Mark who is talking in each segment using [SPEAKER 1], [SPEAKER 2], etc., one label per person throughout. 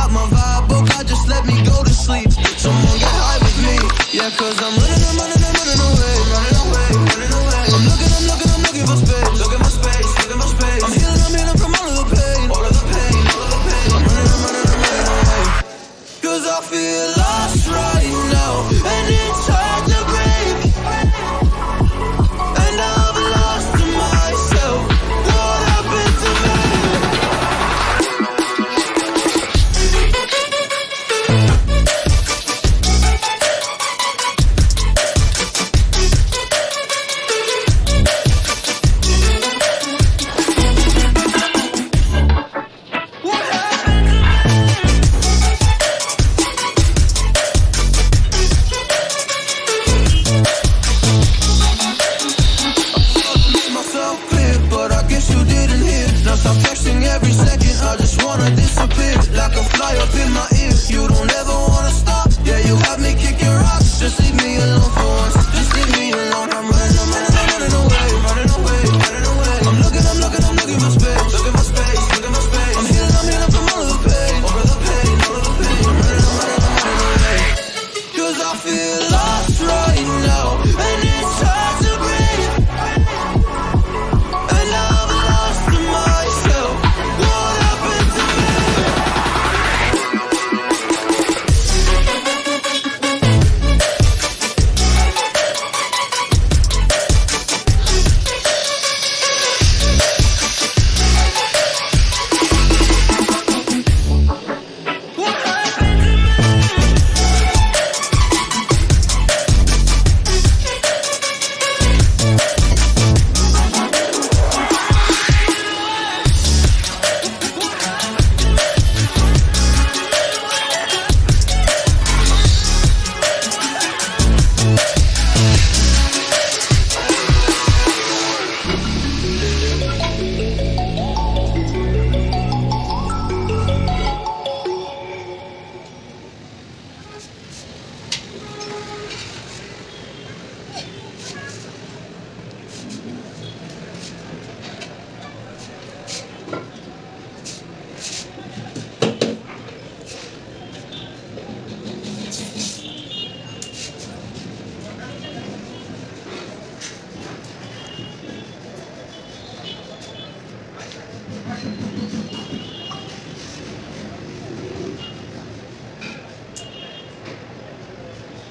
[SPEAKER 1] got my vibe, oh God, just let me go to sleep. Someone get high with me, yeah, cause I'm running away, running away. I'm looking for space, looking for space, looking for space. I'm healing from all of the pain, all of the pain, all of the pain. I'm running away, cause I feel lost right now, and it's hard to break. And I've lost myself, what happened to me? Stop texting every second, I just wanna disappear. Like a fly up in my ear, you don't ever wanna stop. Yeah, you have me kicking rocks, just leave me alone for once. Just leave me alone, I'm running away, running away, running away. I'm looking for space, looking for space, looking for space. I'm healing from all of the pain, all of the pain, all of the pain. I'm running away, cause I feel lost right now, and it's hard to breathe. And I've lost myself, what happened to me?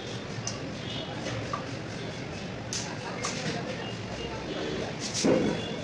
[SPEAKER 2] you